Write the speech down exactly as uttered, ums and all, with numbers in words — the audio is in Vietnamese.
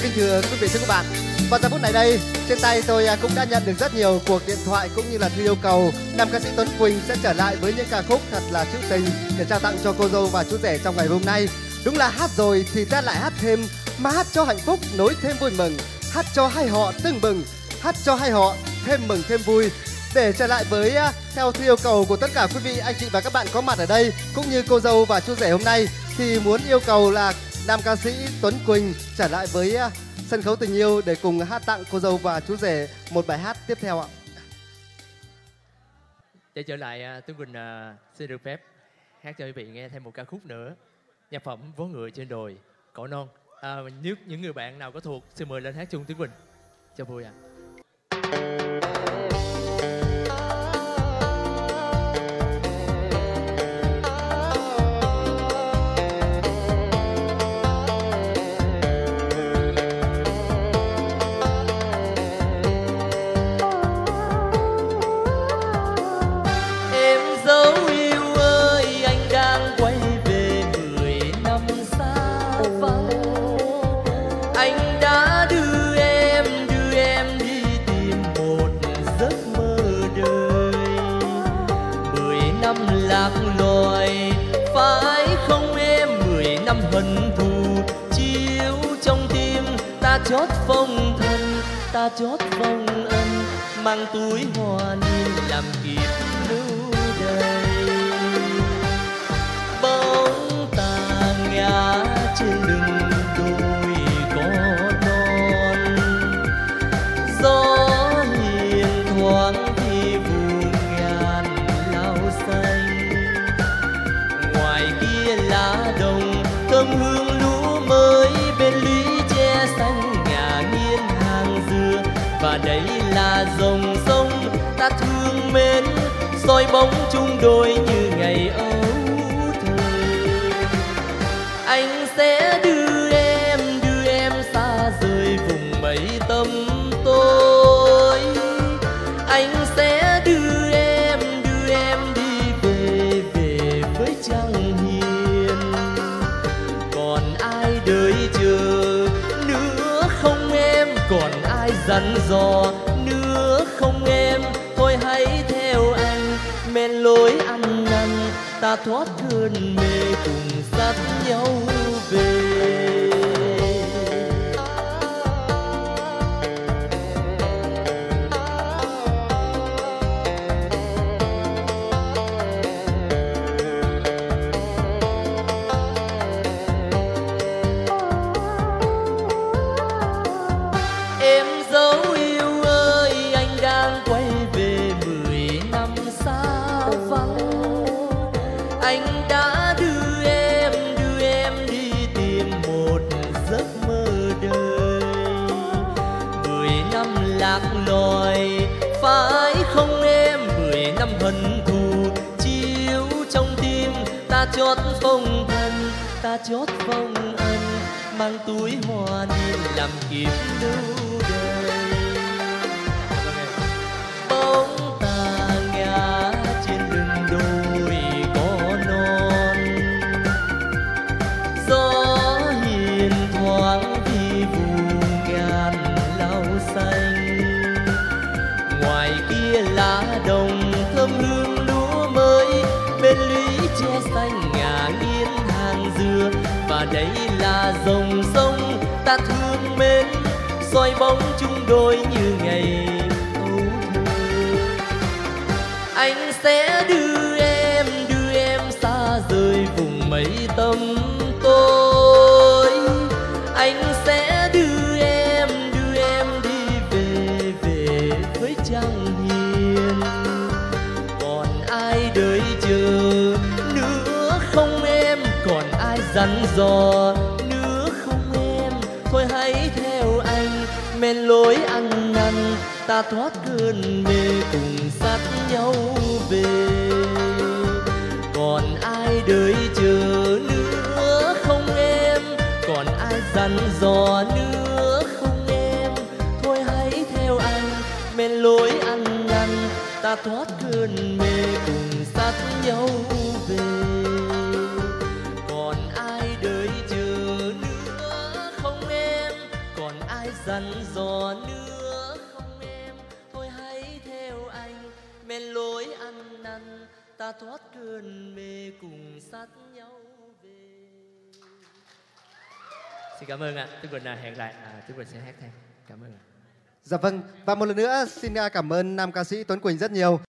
Kính thưa quý vị, thưa các bạn, vào giờ phút này đây, trên tay tôi cũng đã nhận được rất nhiều cuộc điện thoại cũng như là thư yêu cầu nam ca sĩ Tuấn Quỳnh sẽ trở lại với những ca khúc thật là trữ tình để trao tặng cho cô dâu và chú rể trong ngày hôm nay. Đúng là hát rồi thì ta lại hát thêm, mà hát cho hạnh phúc nối thêm vui mừng, hát cho hai họ tưng bừng, hát cho hai họ thêm mừng thêm vui. Để trở lại với theo thư yêu cầu của tất cả quý vị anh chị và các bạn có mặt ở đây cũng như cô dâu và chú rể hôm nay, thì muốn yêu cầu là nam ca sĩ Tuấn Quỳnh trở lại với sân khấu tình yêu để cùng hát tặng cô dâu và chú rể một bài hát tiếp theo ạ. Để trở lại, Tuấn Quỳnh uh, xin được phép hát cho quý vị nghe thêm một ca khúc nữa, nhạc phẩm Vó Ngựa Trên Đồi Cỏ Non. À, nếu những người bạn nào có thuộc xin mời lên hát chung Tuấn Quỳnh cho vui ạ. À. Hận thù chiếu trong tim ta chót phong thân, ta chót phong ân, mang túi hoa niên làm kịp lưu đầy. Bóng ta ngã trên lưng đôi cỏ non, gió hiền thoáng thì vùng ngàn lao xanh. Ngoài kia lá đồng thơm hương lúa mới, bên lũy tre xanh ngả nghiêng hàng dừa. Và đây là dòng sông ta thương mến, soi bóng chung đôi như ngày ấu thơ. Anh sẽ đưa em, đưa em xa rời vùng mây tăm tối. Anh sẽ đưa em, đưa em đi về, về với trăng hiền. Còn ai đợi chờ nữa không em, còn ai dặn dò nữa không em. Thôi hãy theo anh men lối ăn năn, ta thoát cơn mê cùng dắt nhau về. Phải không em, mười năm hận thù chiếu trong tim ta chót phong thân, ta chót phong ân, mang túi hoa niên làm kịp lưu đời. Bóng ta ngã trên lưng đồi cỏ non, gió hiền thoáng thì vùng ngàn lao xanh. Ngoài kia lá đồng thơm hương lúa mới, bên lũy tre xanh ngả nghiêng hàng dừa. Và đây là dòng sông ta thương mến, soi bóng chung đôi như ngày ấu thơ. Anh sẽ đưa em, đưa em xa rời vùng mây tăm tối. Anh sẽ đưa em, đưa em đi về, về với trăng hiền. Còn ai đợi chờ nữa không em, còn ai dặn dò nữa không em. Thôi hãy theo anh men lối ăn năn, ta thoát cơn mê cùng dắt nhau về. Còn ai đợi chờ nữa không em, còn ai dặn dò nữa không em. Thôi hãy theo anh men lối ăn năn, ta thoát cơn mê cùng dắt nhau về. Còn ai đợi chờ nữa không em, còn dặn dò nữa không em, thôi hãy theo anh men lối ăn năn, ta thoát cơn mê cùng sát nhau về. Xin cảm ơn ạ. Tuấn Quỳnh à, hẹn lại à, Tuấn Quỳnh sẽ hát thêm. Cảm ơn ạ. Dạ vâng, và một lần nữa xin à, cảm ơn nam ca sĩ Tuấn Quỳnh rất nhiều.